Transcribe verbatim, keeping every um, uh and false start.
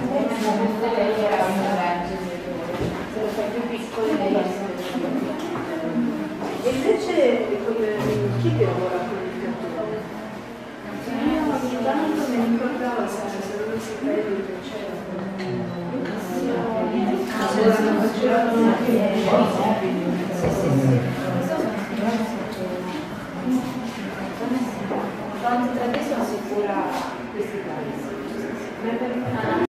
lei era una grande, se lo fai più piccolo lei è e invece chi che lavora con il pittore? Io ogni tanto mi ricordavo se non si vede che c'era quanto tra te sono sicura questi casi.